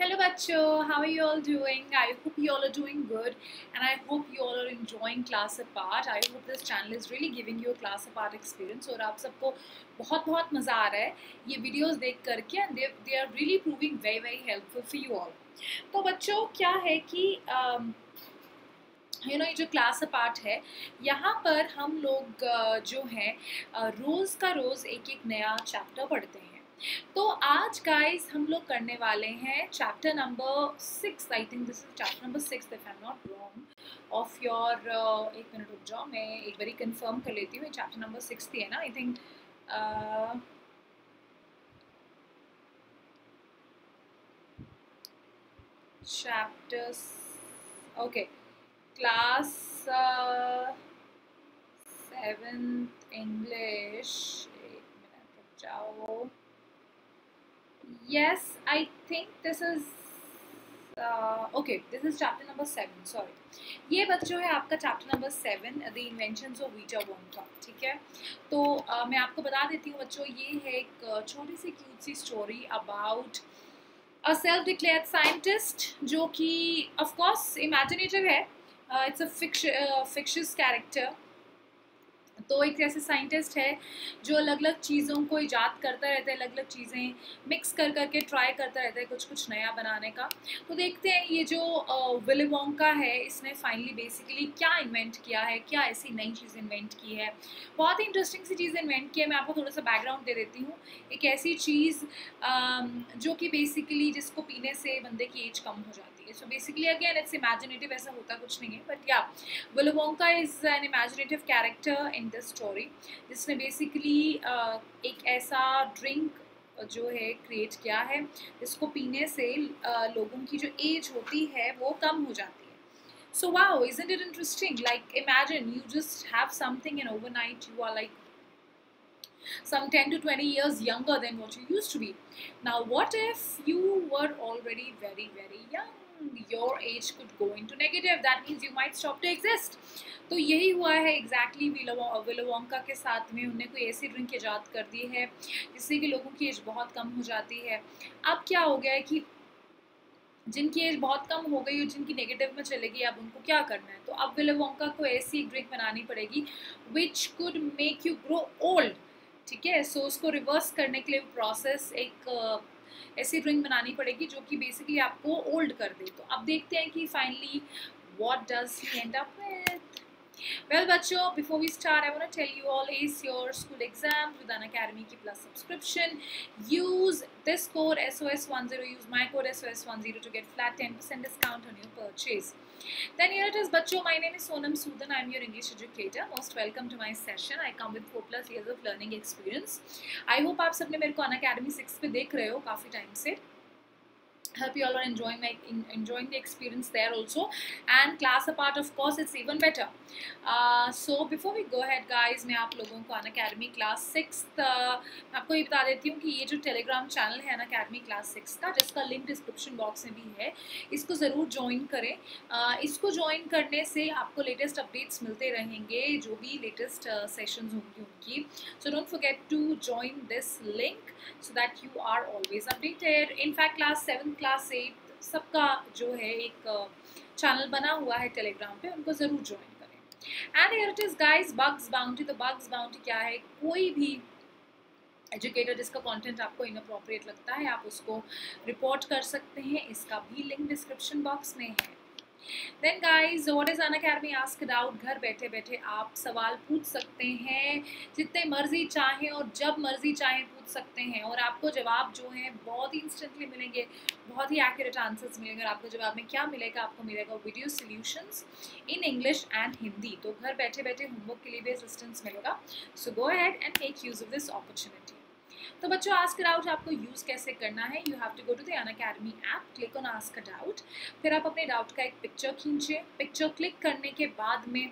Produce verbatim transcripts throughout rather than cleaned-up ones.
Hello bachcho, how are you all doing? I hope you all are doing good and I hope you all are enjoying class apart. I hope this channel is really giving you a class apart experience और आप सबको बहुत बहुत मज़ा आ रहा है ये videos देख करके and they they are really proving very very helpful for you all. तो बच्चों क्या है कि um, यू नो ये जो क्लास अपार्ट है यहाँ पर हम लोग जो है रोज़ का रोज़ एक एक नया चैप्टर पढ़ते हैं. तो आज गाइस हम लोग करने वाले हैं chapter number six. I think this is chapter number six if I am not wrong of your. एक मिनट रुक जाओ, मैं एक बारी कंफर्म कर लेती हूँ. चैप्टर नंबर सिक्स थी है ना. I think chapters okay class seventh English. एक मिनट रुक जाओ. Yes, I think this is uh, okay. This is chapter number seven. Sorry, ये बच्चों है आपका chapter number seven, the inventions of Vita Wonka. ठीक है, तो uh, मैं आपको बता देती हूँ बच्चों, ये है एक छोटी सी क्यूट सी story about a self declared scientist जो कि ऑफ कोर्स इमेजिनेटिव है. It's a fictitious character. तो एक ऐसे साइंटिस्ट है जो अलग अलग चीज़ों को इजाद करता रहता है, अलग अलग चीज़ें मिक्स कर करके ट्राई करता रहता है कुछ कुछ नया बनाने का. तो देखते हैं ये जो विली वोंका है इसने फाइनली बेसिकली क्या इन्वेंट किया है, क्या ऐसी नई चीज़ इन्वेंट की है. बहुत ही इंटरेस्टिंग सी चीज़ इन्वेंट की है. मैं आपको थोड़ा सा बैकग्राउंड दे देती हूँ. एक ऐसी चीज़ जो कि बेसिकली जिसको पीने से बंदे की एज कम हो जाती है. So basically again it's imaginative, ऐसा होता कुछ नहीं है. But yeah Willy Wonka is an imaginative character in this story जिसने बेसिकली uh, एक ऐसा ड्रिंक जो है क्रिएट किया है जिसको पीने से uh, लोगों की जो एज होती है वो कम हो जाती है. So wow, isn't it interesting? Like imagine you just have something and overnight you are like some ten to twenty years younger than what you used to be. Now what if you were already very very young? Your age could go into negative. That means you might stop to exist. तो यही हुआ है exactly Willy Wonka के साथ में. उन्हें कोई ऐसी ड्रिंक ईजाद कर दी है जिससे कि लोगों की एज बहुत कम हो जाती है. अब क्या हो गया है कि जिनकी एज बहुत कम हो गई और जिनकी नेगेटिव में चलेगी अब उनको क्या करना है. तो अब विली वोंका को ऐसी ड्रिंक बनानी पड़ेगी which could make you grow old. ठीक है, सो उसको रिवर्स करने के लिए प्रोसेस एक ऐसी ड्रिंक बनानी पड़ेगी जो कि बेसिकली आपको ओल्ड कर दे. तो अब देखते हैं कि finally what does he end up with. Well बच्चों, before we start I want to tell you all, ace your school exams with Unacademy की plus subscription. Use this code S O S ten, use my code S O S ten to get flat ten percent discount on your purchase. Then here it is बच्चों, my name is Sonam Sudan. I am your English educator. Most welcome to my session. I come with four plus years of learning experience. I hope आप सबने मेरे को Unacademy six पे देख रहे हो काफ़ी टाइम से. Hope you all are enjoying my in, enjoying the experience there also, and class apart of course it's even better. Uh, so before we go ahead guys, मैं आप लोगों को Unacademy class six uh, मैं आपको ये बता देती हूँ कि ये जो टेलीग्राम चैनल है Unacademy class six का, जिसका लिंक डिस्क्रिप्शन बॉक्स में भी है, इसको ज़रूर ज्वाइन करें. uh, इसको ज्वाइन करने से आपको लेटेस्ट अपडेट्स मिलते रहेंगे, जो भी लेटेस्ट सेशंस होंगी उनकी. So don't forget to join this link so that you are always updated. In fact class seven class eight सबका जो है एक चैनल uh, बना हुआ है टेलीग्राम पे, उनको ज़रूर ज्वाइन करें. And here it is guys, bugs bounty. तो बग्स बाउंटी क्या है? कोई भी एजुकेटर जिसका कंटेंट आपको इनअप्रोप्रिएट लगता है आप उसको रिपोर्ट कर सकते हैं. इसका भी लिंक डिस्क्रिप्शन बॉक्स में है. Then guys, what is Unacademy Asked Out? घर बैठे बैठे आप सवाल पूछ सकते हैं जितने मर्जी चाहें और जब मर्जी चाहें पूछ सकते हैं, और आपको जवाब जो है बहुत ही इंस्टेंटली मिलेंगे, बहुत ही एक्यूरेट आंसर्स मिलेंगे. और आपको जवाब में क्या मिलेगा? आपको मिलेगा video solutions in English and Hindi. तो घर बैठे बैठे होमवर्क के लिए भी असिस्टेंस मिलेगा. So go ahead and take use of this opportunity. तो बच्चों आस्क आउट आपको यूज़ कैसे करना है? You have to go to the Unacademy app, click on ask out. फिर आप अपने डाउट का एक पिक्चर खींचिए. पिक्चर क्लिक करने के बाद में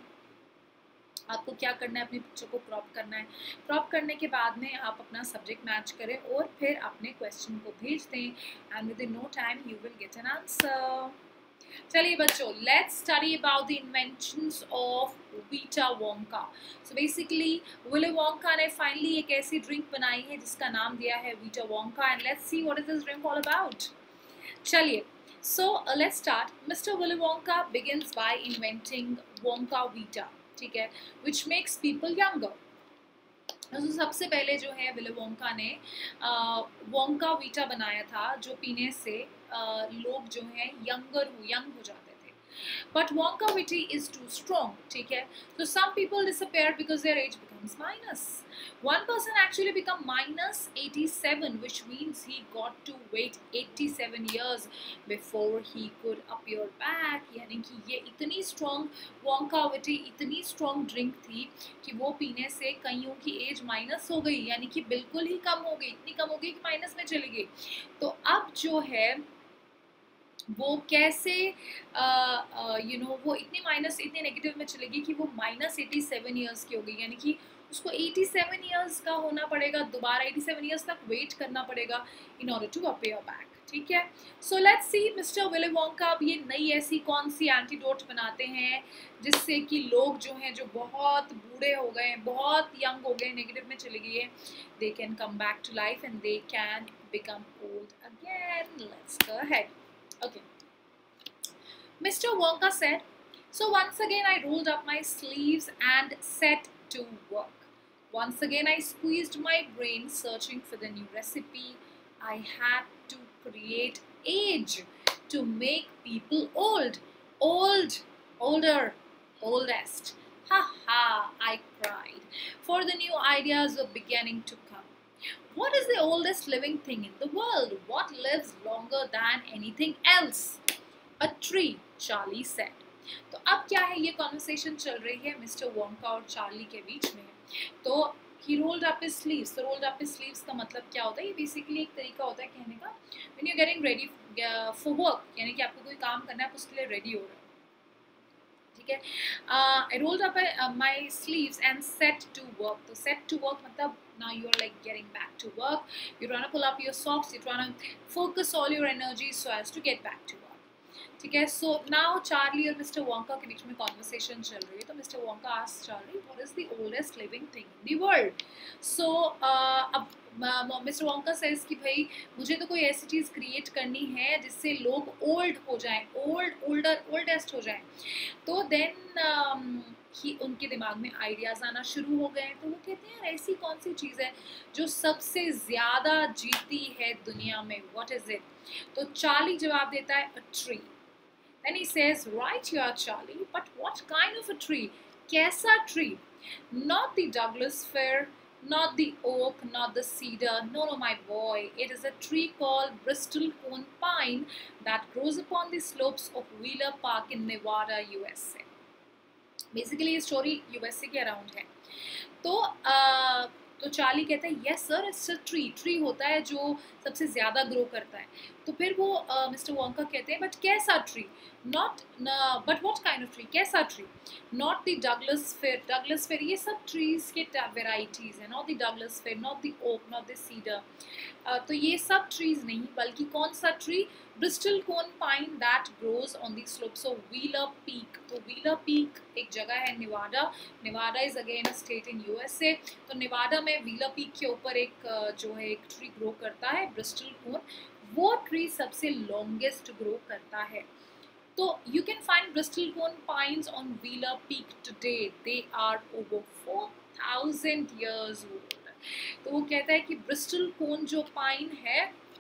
आपको क्या करना है? अपनी पिक्चर को क्रॉप करना है. क्रॉप करने के बाद में आप अपना सब्जेक्ट मैच करें और फिर अपने क्वेश्चन को भेज दें. And within no time you will get an answer. चलिए बच्चों, let's study about the inventions of Vita Wonka. So basically Willy Wonka ने फाइनली एक ऐसी ड्रिंक बनाई है जिसका नाम दिया है Vita Wonka. And let's see what is this drink all about. चलिए, so uh, let's start. Mister Willy Wonka begins by inventing Wonka Vita, ठीक है, which makes people younger. तो सबसे पहले जो है विली वोंका ने वोंका वीटा बनाया था, जो पीने से uh, लोग जो है यंगर हो यंग हो जाते थे. But Wonka Witty is too strong, ठीक है. So some people disappear because their age becomes minus. One person actually become minus eighty-seven, which means he got to wait eighty-seven years before he could appear back. यानी कि ये इतनी strong Wonka Witty, इतनी strong drink थी कि वो पीने से कईयों की एज माइनस हो गई, यानी कि बिल्कुल ही कम हो गई, इतनी कम हो गई कि माइनस में चली गई. तो अब जो है वो कैसे यू नो वो इतनी माइनस इतने नेगेटिव में चलेगी कि वो माइनस एटी सेवन ईयर्स की हो गई, यानी कि उसको एटी सेवन ईयर्स का होना पड़ेगा, दोबारा एटी सेवन ईयर्स तक वेट करना पड़ेगा in order to appear back. ठीक है, so let's see mister Willy Wonka अब ये नई ऐसी कौन सी एंटीडोट बनाते हैं जिससे कि लोग जो हैं जो बहुत बूढ़े हो गए, बहुत यंग हो गए, नेगेटिव में चले गए, they can come back to life and they can become old again. Let's go ahead. Okay. Mister Wonka said, so once again I rolled up my sleeves and set to work. Once again I squeezed my brain searching for the new recipe. I had to create age to make people old. Old, older, oldest. Ha ha, I cried. For the new ideas were beginning to come. What is the oldest living thing in the world? What lives longer than anything else? A tree, Charlie said. तो अब क्या है, ये conversation चल रही है mister Wonka और Charlie के बीच में. तो he rolled up his sleeves. तो rolled up his sleeves का मतलब क्या होता है? ये बेसिकली एक तरीका होता है कहने का when you're getting ready for work, यानी कि आपको कोई काम करना है, आप उसके लिए रेडी हो रहे हो. ठीक है, I rolled up uh, my sleeves and set to work. तो set to work मतलब now you're like getting back to work. You're trying to pull up your socks. You're trying to focus all your energy so as to get back to work. ठीक है, so now Charlie और mister Wonka के बीच में conversation चल रही है. तो mister Wonka asked Charlie, what is the oldest living thing in the world? So uh, अब मिस्टर वोंका says कि भाई मुझे तो कोई ऐसी चीज़ क्रिएट करनी है जिससे लोग ओल्ड हो जाएं, ओल्ड ओल्डर ओल्डेस्ट हो जाएं. तो देन um, ही उनके दिमाग में आइडियाज़ आना शुरू हो गए. तो वो कहते हैं यार ऐसी कौन सी चीज़ है जो सबसे ज़्यादा जीती है दुनिया में, व्हाट इज़ इट? तो चार्ली जवाब देता है, a tree. Then he says, right here Charlie, but what kind of a tree? कैसा tree? Not the Douglas fir, not the oak, not the cedar. No, no, my boy. It is a tree called Bristol cone pine that grows upon the slopes of Wheeler Park in Nevada, U S A. Basically ये story USA के around है. तो आ, तो Charlie कहता है yes sir, it's a tree. Tree होता है जो सबसे ज़्यादा ग्रो करता है. तो फिर वो मिस्टर वोंका कहते हैं बट कैसा tree? Not but what kind of tree? कैसा tree? Not the Douglas fir. Douglas fir ये सब ट्रीज के वेराइटीज़ हैं. Not the Douglas fir, not the oak, not the cedar. तो ये सब ट्रीज नहीं, बल्कि कौन सा tree? Bristlecone pine that grows on the slopes of Wheeler Peak. तो व्हीलर पीक एक जगह है Nevada. Nevada is again a state in USA. तो निवाडा में व्हीलर पीक के ऊपर एक जो है एक ट्री ग्रो करता है, ब्रिस्टल कोन. वो ट्री सबसे लॉन्गेस्ट ग्रो करता है. तो you can find bristlecone pines on Wheeler Peak today. They are over four thousand years old. तो वो कहता है कि ब्रिस्टल कोन जो पाइन है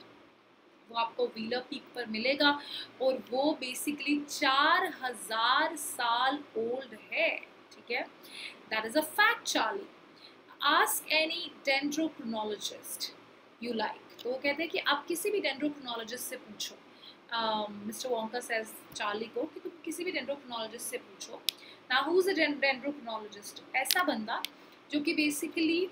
वो आपको व्हीलर पीक पर मिलेगा और वो बेसिकली चार हजार साल ओल्ड है. ठीक है, that is a fact Charlie. Ask any dendrochronologist you like. तो वो कहते हैं कि आप किसी भी डेंड्रोक्रोनोलॉजिस्ट से पूछो. मिस्टर वोंका सेज चार्ली को कि तुम किसी भी डेंड्रोक्रोनोलॉजिस्ट से पूछो. Now who is a dendrochronologist? ऐसा बंदा जो कि बेसिकली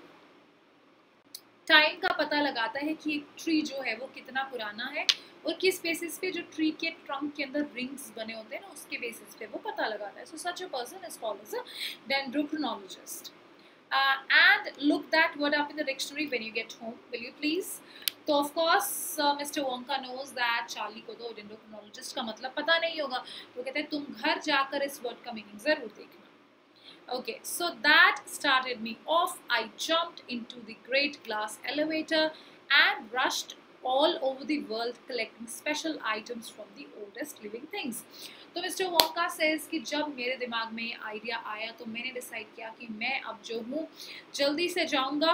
टाइम का पता लगाता है कि एक ट्री जो है वो कितना पुराना है और किस बेसिस पे जो ट्री के ट्रंक के अंदर रिंग्स बने होते हैं ना, उसके बेसिस पे वो पता लगाता है. So such a person is called as a dendrochronologist. And look that word up in the dictionary when you get home, will you please? तो of course mister Wonka knows that Charlie को तो डेंड्रोक्रोनोलॉजिस्ट का मतलब पता नहीं होगा. तो कहते हैं तुम घर जाकर इस वर्ड का मीनिंग जरूर देखना. Okay, so that started me off. I jumped into the great glass elevator and rushed all over the world collecting special items from the oldest living things. तो मिस्टर वोंका says कि जब मेरे दिमाग में ये idea आया तो मैंने डिसाइड किया कि मैं अब जो हूँ जल्दी से जाऊँगा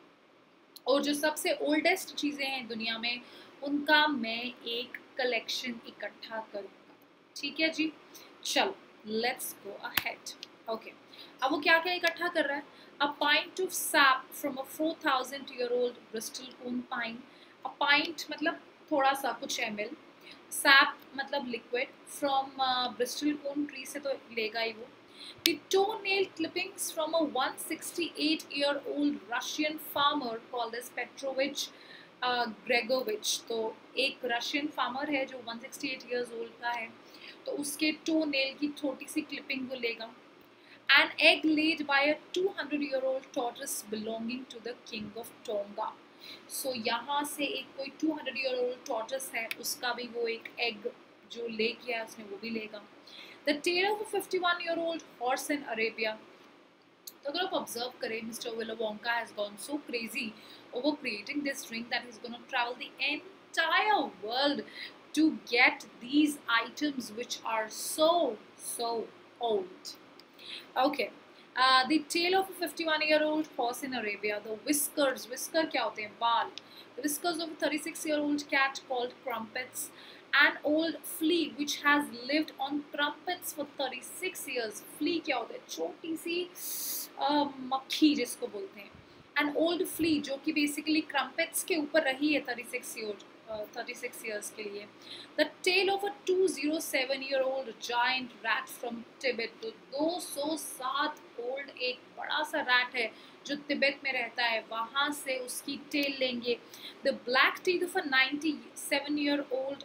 और जो सबसे ओल्डेस्ट चीज़ें हैं दुनिया में उनका मैं एक कलेक्शन इकट्ठा करूँगा. ठीक है जी, चलो लेट्स गो अहेड. ओके, अब वो क्या क्या इकट्ठा कर रहा है? A pint of sap from a four thousand year old Bristol cone pine. A pint मतलब थोड़ा सा कुछ ml. Sap मतलब liquid from uh, Bristol cone tree से तो लेगा ही वो. The toenail clippings from a one hundred sixty-eight year old Russian farmer called as Petrovich uh, Gregovich. तो एक रशियन फार्मर है जो one hundred sixty-eight years old का है, तो उसके टो नेल की छोटी सी क्लिपिंग वो लेगा. An egg laid by a two hundred year old tortoise belonging to the king of Tonga. So यहाँ से एक कोई two hundred year old tortoise है, उसका भी वो एक egg जो ले किया उसने वो भी लेगा. The tail of a fifty-one year old horse in Arabia. तो अगर आप ऑब्जर्व करें, mister Willy Wonka has gone so crazy over creating this drink that he's going to travel the entire world to get these items which are so so old. Okay, uh, the tail of a fifty-one year old horse in Arabia. The whiskers, whisker क्या होते हैं? बाल. The whiskers of a thirty-six year old cat called Crumpets. An old flea which has lived on crumpets for thirty-six years. Flea क्या होता है? छोटी सी uh, मक्खी जिसको बोलते हैं. An old flea जो कि basically crumpets के ऊपर रही है thirty-six years. Uh, thirty-six years के लिए. The tale of a two hundred seven year old giant rat from Tibet. तो two hundred seven old एक बड़ा सा rat है जो तिब्बत में रहता है, वहाँ से उसकी टेल लेंगे. The black teeth of a ninety-seven year old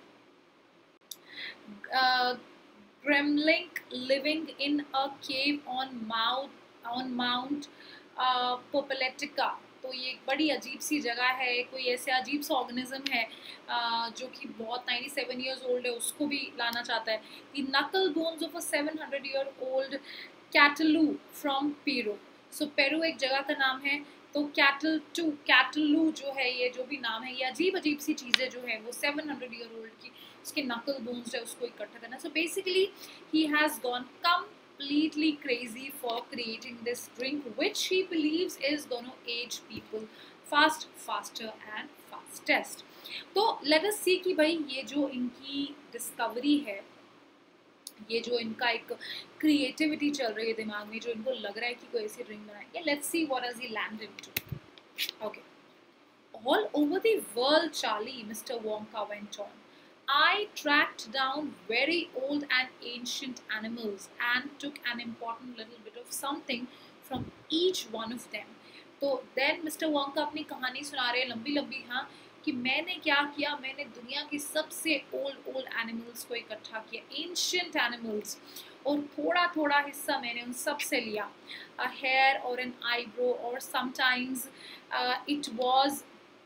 uh, gremlin living in a cave on Mount on Mount uh, Populatica. तो ये एक बड़ी अजीब सी जगह है, कोई ऐसे अजीब सा ऑर्गेनिज्म है जो कि बहुत ninety-seven years old है, उसको भी लाना चाहता है. The knuckle bones of a seven hundred year old Catalu from Peru. So Peru एक जगह का नाम है, तो कैटल टू कैटलू जो है, ये जो भी नाम है, ये अजीब अजीब सी चीज़ें जो है वो seven hundred year old की उसके नकल बोन्स है उसको इकट्ठा करना. So basically he has gone completely crazy for creating this drink which he believes is going to age people fast, faster and fastest. तो let us see कि भाई ये जो इनकी डिस्कवरी है, ये जो इनका एक क्रिएटिविटी चल रही है दिमाग में, जो इनको लग रहा है कि कोई ऐसी ड्रिंक बनाएंगे. Let's see what has he landed into. Okay, all over the world Charlie, mister Wonka went on, I tracked down very old and ancient animals and took an important little bit of something from each one of them. तो then mister Wonka अपनी कहानी सुना रहे हैं लंबी लंबी, हाँ, कि मैंने क्या किया, मैंने दुनिया के सबसे ओल्ड ओल्ड एनिमल्स को इकट्ठा किया, एंशियंट एनिमल्स, और थोड़ा थोड़ा हिस्सा मैंने उन सब से लिया. अ हेयर और एन आईब्रो, और sometimes it was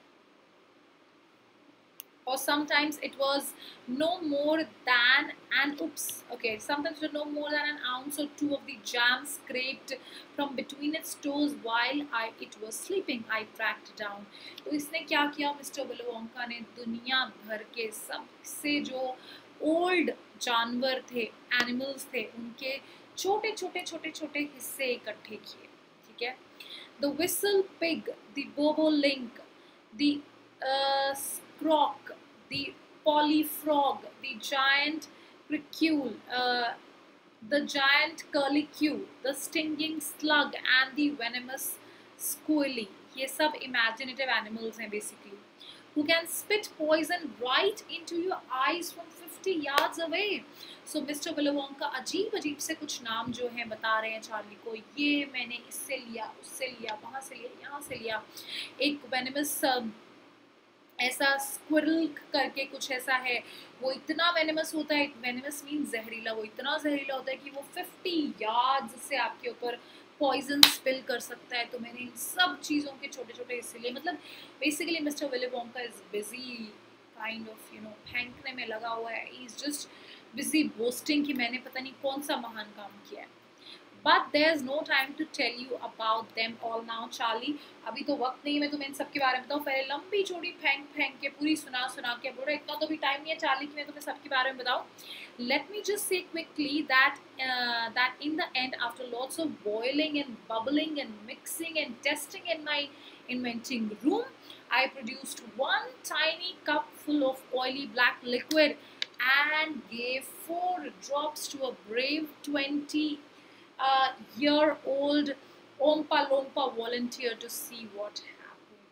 or sometimes it was no more than an oops okay sometimes it was no more than an ounce or two of the jam scraped from between its toes while I it was sleeping. I tracked down. तो इसने क्या किया, mister Willy Wonka ने दुनिया भर के सबसे जो ओल्ड जानवर थे, एनिमल्स थे, उनके छोटे छोटे छोटे छोटे हिस्से इकट्ठे किए. ठीक है. The whistle pig, the bobolink, the uh, croc, the polyfrog, the giant cricule, uh, the giant curlicue, the stinging slug and the venomous squilly. ये सब imaginative animals हैं basically, who can spit poison right into your eyes from fifty yards away. So mister Willy Wonka अजीब अजीब से कुछ नाम जो हैं बता रहे हैं चार्ली को, ये मैंने इससे लिया, उससे लिया, वहाँ से लिया, यहाँ से लिया. एक venomous uh, ऐसा स्क्विरल करके कुछ ऐसा है, वो इतना वेनेमस होता है, वेनेमस मीन जहरीला, वो इतना जहरीला होता है कि वो fifty यार्ड्स से आपके ऊपर पॉइजन स्पिल कर सकता है. तो मैंने इन सब चीज़ों के छोटे छोटे हिस्से लिए. मतलब basically mister Willy Wonka is busy kind of you know फेंकने में लगा हुआ है. He is just busy boasting कि मैंने पता नहीं कौन सा महान काम किया है. But there is no time to tell you about them all now Charlie, अभी तो वक्त नहीं है मैं तुम्हें इन सब के बारे में बताऊँ, पहले लंबी चौड़ी फेंक फेंक के पूरी सुना सुना के बोल रहे, इतना तो भी टाइम नहीं है चार्ली कि मैं तुम्हें सबके बारे में बताऊँ. Let me just say quickly that uh, that in the end, after lots of boiling and bubbling and mixing and testing in my inventing room, I produced one tiny cup full of oily black liquid and gave four drops to a brave twenty uh, year old Ompa Lompa volunteer to see what happened.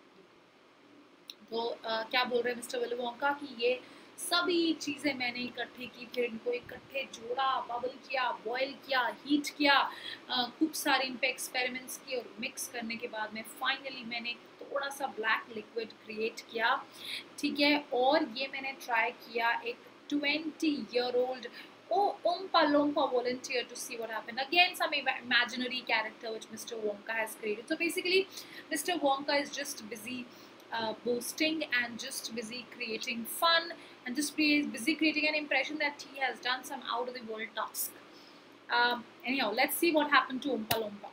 तो uh, क्या बोल रहे हैं mister Willy Wonka कि ये सभी चीज़ें मैंने इकट्ठी की, फिर इनको इकट्ठे जोड़ा, बबल किया, बॉयल किया, हीट किया, खूब सारे इन पे एक्सपेरिमेंट्स किए और मिक्स करने के बाद में फाइनली मैंने थोड़ा सा ब्लैक लिक्विड क्रिएट किया, ठीक है. और ये मैंने ट्राई किया एक twenty year old Oompa Loompa volunteer to see what happened. Again, some imaginary character which Mister Wonka has created. So basically, Mister Wonka is just busy uh, boasting and just busy creating fun and just busy creating an impression that he has done some out of the world task. Um, anyhow, let's see what happened to Oompa Loompa.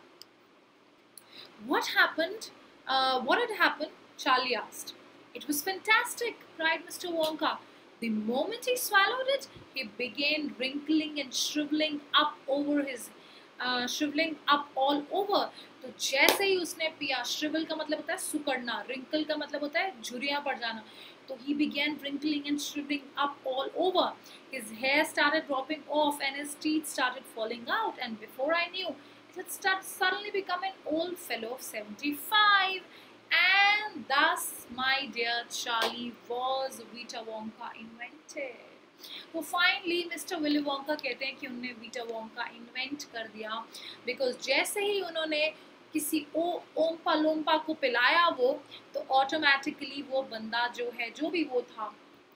What happened? Uh, what had happened? Charlie asked. It was fantastic, cried Mister Wonka. The moment he swallowed it, he began wrinkling and shriveling up over his, uh, shriveling up all over. तो जैसे ही उसने पिया, shrivel का मतलब होता है सुकड़ना, wrinkle का मतलब होता है झुर्रियाँ पड़ जाना. तो he began wrinkling and shriveling up all over. His hair started dropping off and his teeth started falling out. And before I knew, it had started suddenly become an old fellow of seventy-five. And thus, my dear Charlie, was Vita Wonka invented. तो finally mister Willy Wonka कहते हैं कि उन्होंने Vita Wonka invent कर दिया, because जैसे ही उन्होंने किसी ओ ओम्पा लोम्पा को पिलाया वो, तो ऑटोमेटिकली वो बंदा जो है, जो भी वो था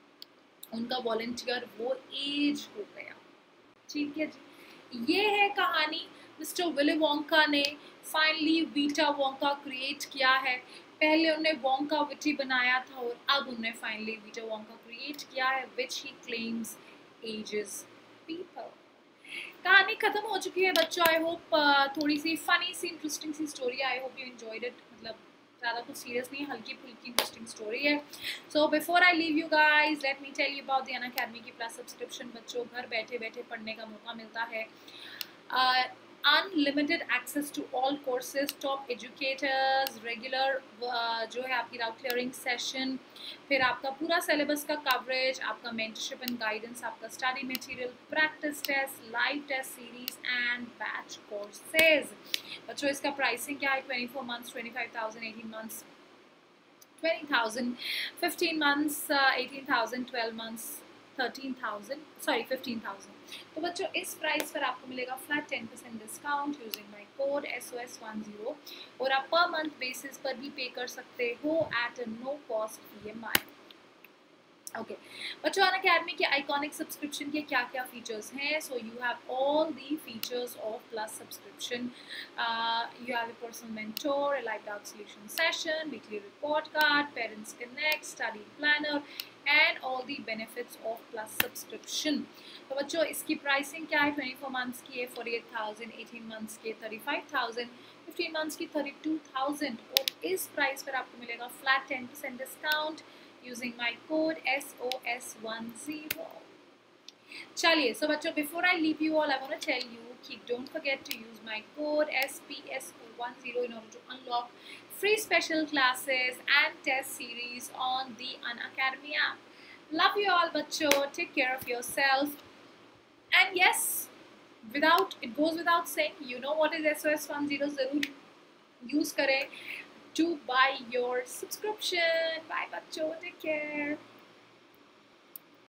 उनका वॉलंटियर, वो एज हो गया. ठीक है जी, ये है कहानी. मिस्टर विली वोंका ने फाइनली वीटा वोंका क्रिएट किया है. पहले उन्होंने वोंका विटी बनाया था और अब उन्होंने फाइनली वीटा वोंका क्रिएट किया है, which he claims ages people. कहानी खत्म हो चुकी है बच्चों. आई होप थोड़ी सी फनी सी इंटरेस्टिंग सी story, I hope you enjoyed it. मतलब ज़्यादा कुछ सीरियस नहीं, हल्की फुल्की इंटरेस्टिंग स्टोरी है. So before I leave you guys, let me tell you about the Unacademy की प्लस सब्सक्रिप्शन. बच्चों, घर बैठे बैठे पढ़ने का मौका मिलता है. uh, unlimited access to all courses, top educators, regular जो है आपकी डाउट क्लियरिंग सेशन, फिर आपका पूरा सिलेबस का कवरेज, आपका मेंटरशिप एंड गाइडेंस, आपका study material, practice test, live test series and batch courses. बच्चों, इसका प्राइसिंग क्या है? Twenty four months twenty five thousand, eighteen months twenty thousand, fifteen months eighteen thousand, twelve months thirteen thousand, sorry fifteen thousand. तो बच्चों, इस price पर आपको मिलेगा flat ten percent discount using my code S O S one zero, और आप per month basis पर भी पे कर सकते हो at no cost E M I. Okay बच्चों, अनअकैडमी के आइकॉनिक सब्सक्रिप्शन के क्या क्या फीचर्स हैं? So you have all the features of plus subscription. You have a personal mentor, a live doubt solution session, weekly report card, parents connect, study planner and all the benefits of plus subscription. तो बच्चों, इसकी pricing क्या है? Twenty four months की है forty eight thousand, eighteen months की thirty five thousand, fifteen months की thirty two thousand, और इस प्राइस पर आपको मिलेगा flat ten percent discount using my code S O S one zero. चलिए, so बच्चों, before I leave you all, I want to tell you कि don't forget to use my code S P S O one zero in order to unlock free special classes and test series on the Unacademy app. Love you all बच्चों, take care of yourself, and yes, without it goes without saying, you know what is S O S one zero, ज़रूर use करें to buy your subscription. Bye bachcho, take care.